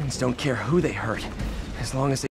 Mutants don't care who they hurt, as long as they